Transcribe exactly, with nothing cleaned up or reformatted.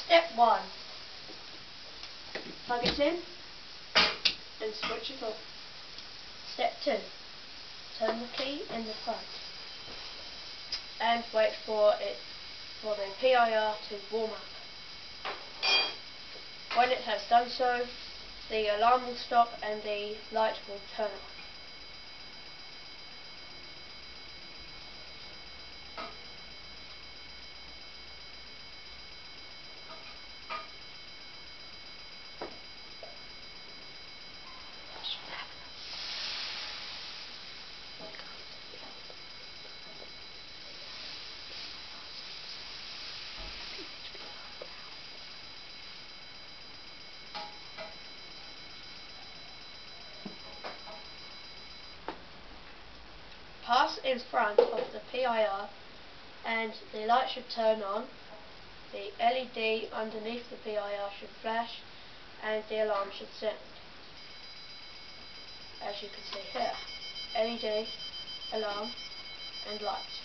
Step one. Plug it in and switch it off. Step two. Turn the key in the front and wait for it for the P I R to warm up. When it has done so, the alarm will stop and the light will turn on. Pass in front of the P I R and the light should turn on, the L E D underneath the P I R should flash and the alarm should sound. As you can see here, L E D, alarm and light.